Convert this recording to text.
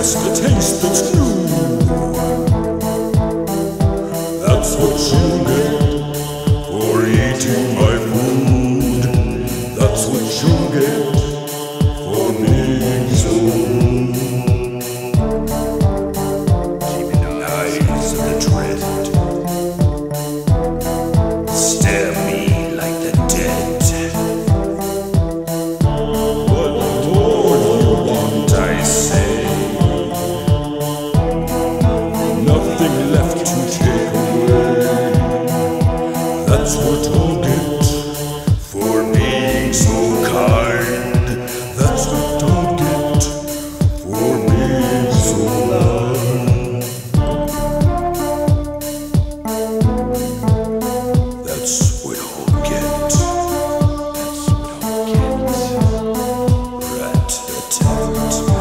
best a taste that's new. That's what you get for eating my food. That's what you get for being so rude. Keeping eyes of the dread, stare me like the dead. What more you want, I say? Nothing left to take away. That's what I'll get for being so kind. That's what I'll get for being so kind. That's what I'll get. That's what I'll get. Rat-a-tat.